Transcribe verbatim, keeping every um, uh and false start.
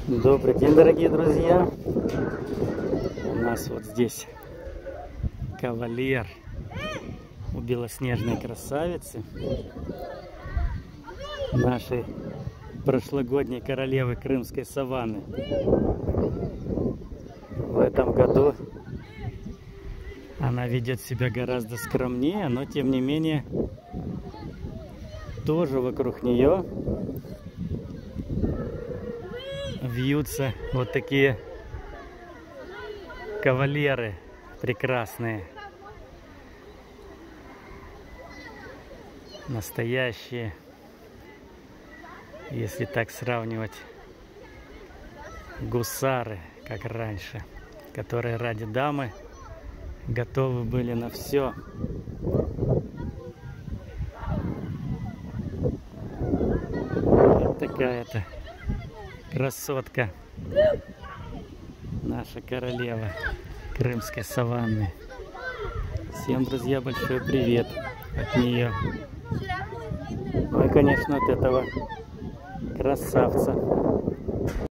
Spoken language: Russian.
Добрый день, дорогие друзья! У нас вот здесь кавалер у белоснежной красавицы, нашей прошлогодней королевы крымской саванны. В этом году она ведет себя гораздо скромнее, но тем не менее тоже вокруг нее вьются вот такие кавалеры прекрасные, настоящие, если так сравнивать, гусары, как раньше, которые ради дамы готовы были на все. Вот такая-то красотка, наша королева крымской саванны. Всем, друзья, большой привет от нее. Ну и, конечно, от этого красавца.